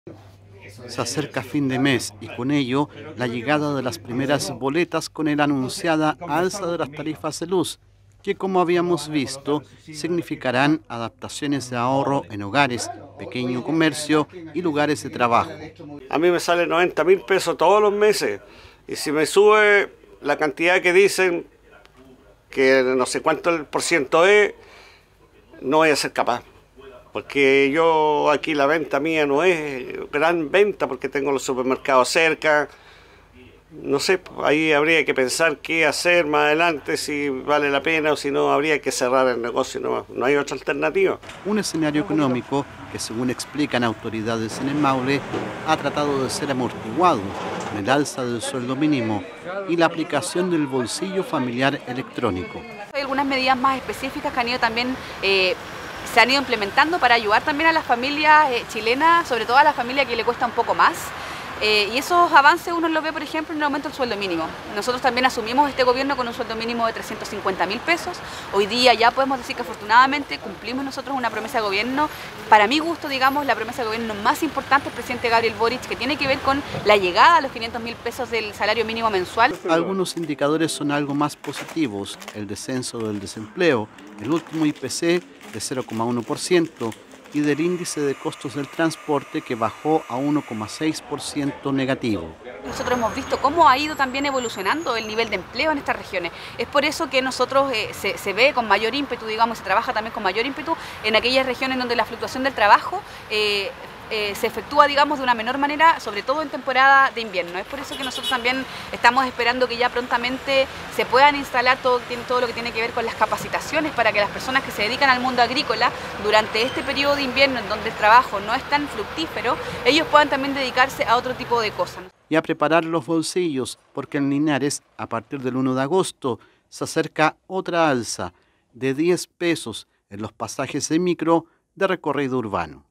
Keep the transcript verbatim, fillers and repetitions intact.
Se acerca fin de mes y con ello la llegada de las primeras boletas con la anunciada alza de las tarifas de luz, que como habíamos visto significarán adaptaciones de ahorro en hogares, pequeño comercio y lugares de trabajo. A mí me sale noventa mil pesos todos los meses y si me sube la cantidad que dicen, que no sé cuánto el por ciento es, no voy a ser capaz. Porque yo aquí la venta mía no es gran venta porque tengo los supermercados cerca. No sé, ahí habría que pensar qué hacer más adelante, si vale la pena o si no, habría que cerrar el negocio, no, no hay otra alternativa. Un escenario económico que, según explican autoridades en el Maule, ha tratado de ser amortiguado con el alza del sueldo mínimo y la aplicación del bolsillo familiar electrónico. Hay algunas medidas más específicas que han ido también... Eh, se han ido implementando para ayudar también a las familias eh, chilenas, sobre todo a la familia que le cuesta un poco más. Eh, y esos avances uno los ve, por ejemplo, en el aumento del sueldo mínimo. Nosotros también asumimos este gobierno con un sueldo mínimo de trescientos cincuenta mil pesos. Hoy día ya podemos decir que afortunadamente cumplimos nosotros una promesa de gobierno. Para mi gusto, digamos, la promesa de gobierno más importante del presidente Gabriel Boric, que tiene que ver con la llegada a los quinientos mil pesos del salario mínimo mensual. Algunos indicadores son algo más positivos: el descenso del desempleo, el último I P C de cero coma uno por ciento y del índice de costos del transporte que bajó a uno coma seis por ciento negativo. Nosotros hemos visto cómo ha ido también evolucionando el nivel de empleo en estas regiones. Es por eso que nosotros eh, se, se ve con mayor ímpetu, digamos, se trabaja también con mayor ímpetu en aquellas regiones donde la fluctuación del trabajo eh, Eh, se efectúa, digamos, de una menor manera, sobre todo en temporada de invierno. Es por eso que nosotros también estamos esperando que ya prontamente se puedan instalar todo, todo lo que tiene que ver con las capacitaciones para que las personas que se dedican al mundo agrícola durante este periodo de invierno en donde el trabajo no es tan fructífero, ellos puedan también dedicarse a otro tipo de cosas. Y a preparar los bolsillos, porque en Linares, a partir del uno de agosto, se acerca otra alza de diez pesos en los pasajes de micro de recorrido urbano.